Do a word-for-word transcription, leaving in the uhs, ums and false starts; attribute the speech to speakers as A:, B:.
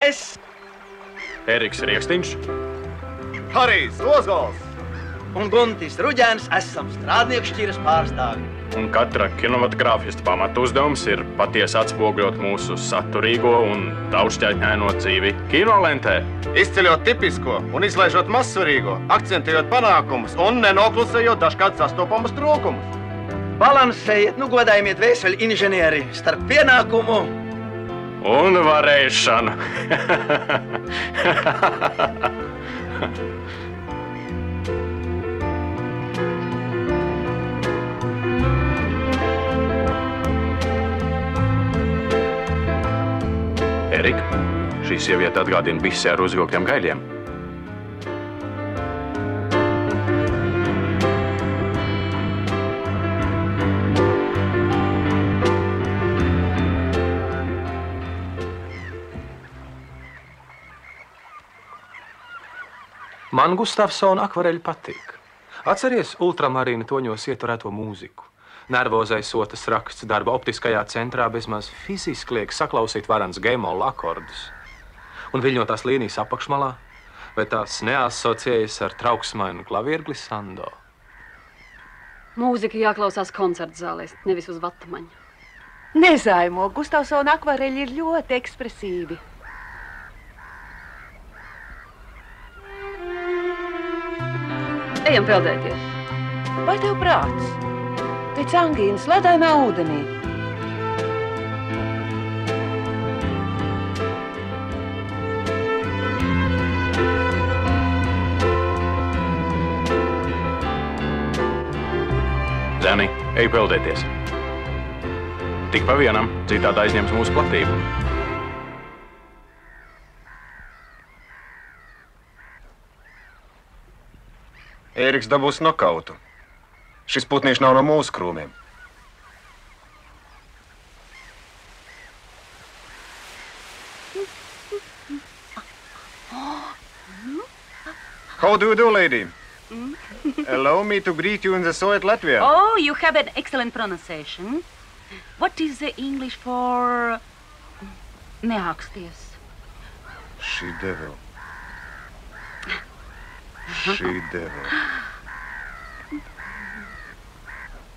A: es.
B: Eriks Rieksniņš.
C: Harijs Ozols.
A: Un Guntis Ruģēns esam strādnieku šķiras pārstāvi.
B: Un katra kinematogrāfista pamatu uzdevums ir patiesi atspoguļot mūsu saturīgo un daudzšķaitņaino dzīvi kinolentē.
C: Izceļot tipisko un izlaižot mazsvarīgo, akcentējot panākumus un nenoklusējot dažkārt sastopamus trūkumus.
A: Balansējiet, nu godājumiet vēseļu inženieri starp pienākumu
B: un varēšanu. Erika, šī sieviete atgādina bisi ar uzvilktiem gaļiem.
D: Man Gustavsona akvareļi patīk. Atceries ultramarīna toņos ieturēto mūziku. Nervozais sotas raksts darba optiskajā centrā bezmaz fiziski liek saklausīt varans G-moll akordus. Un viļņotās līnijas apakšmalā, vai tās neasociējas ar trauksmainu klavieru glissando?
E: Mūzika jāklausās koncertu zālēs, nevis uz vatamaņa.
F: Nezaimo, Gustavsona akvareļi ir ļoti ekspresīvi.
E: Ejam peldēties.
F: Vai tev prāts? Pēc angīnas ledainā ūdenī.
B: Zeni, ej peldēties. Tik pa vienam, citādi aizņems mūsu platību.
C: Ēriks dabūs nokautu. Šis putnīši nav no mūsu krūmiem. How do you do, lady? Allow me to greet you in the Soviet Latvia.
G: Oh, you have an excellent pronunciation. What is the English for neaksties?
C: She devil. She devil.